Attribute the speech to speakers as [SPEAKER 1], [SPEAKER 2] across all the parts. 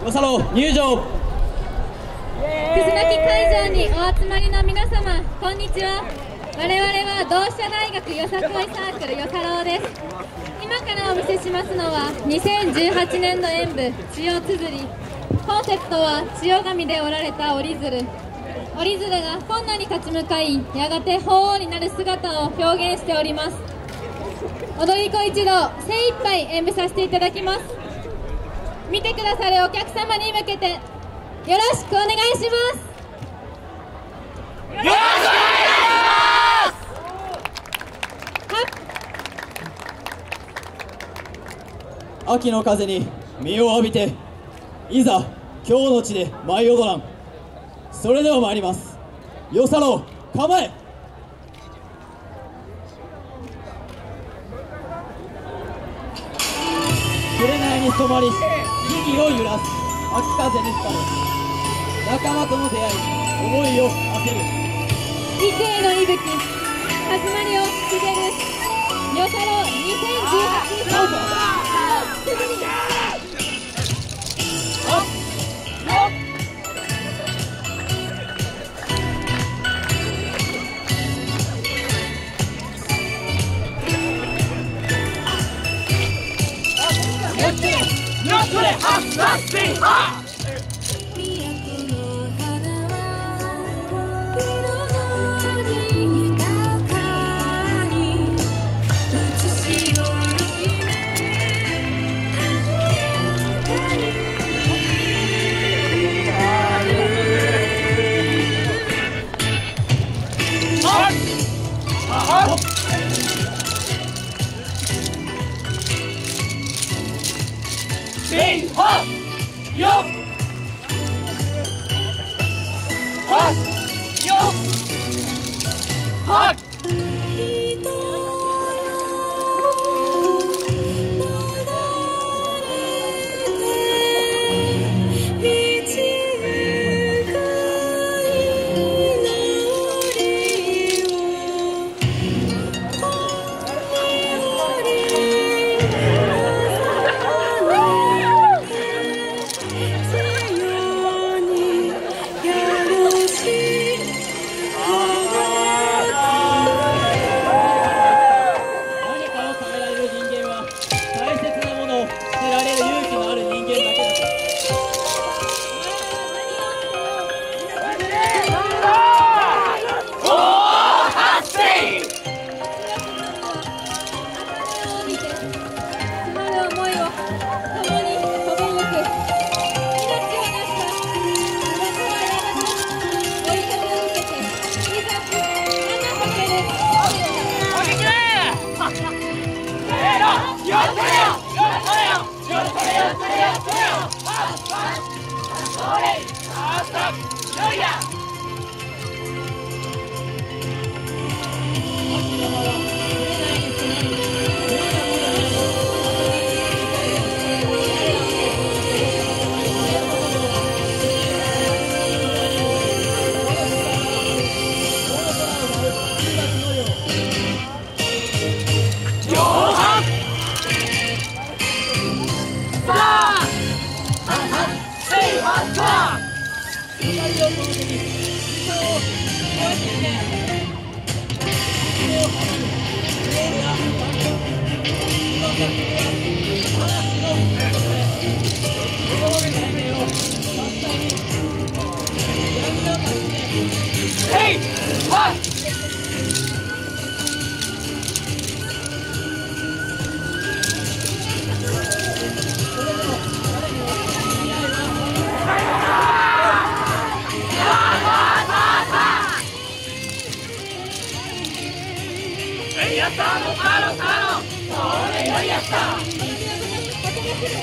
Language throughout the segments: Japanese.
[SPEAKER 1] よさろう入場。
[SPEAKER 2] 楠木会場にお集まりの皆様、こんにちは。我々は同志社大学よさこいサークルよさろうです。今からお見せしますのは2018年度演舞千代綴り。コンセプトは千代紙で織られた折り鶴。折り鶴が困難に立ち向かい、やがて鳳凰になる姿を表現しております。踊り子一同精一杯演舞させていただきます。見てくださるお客様に向けてよろしくお願いします。
[SPEAKER 3] よろしくお願いし
[SPEAKER 1] ます。秋の風に身を浴びて、いざ今日の地で舞い踊らん。それでは参ります。よさろう構え。紅に染まり木々を揺らす秋風に吹かれ、仲間との出会い思いを馳せる。
[SPEAKER 2] 異性の息吹始まりを告げるよさろう2018年。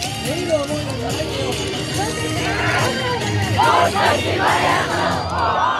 [SPEAKER 3] ます。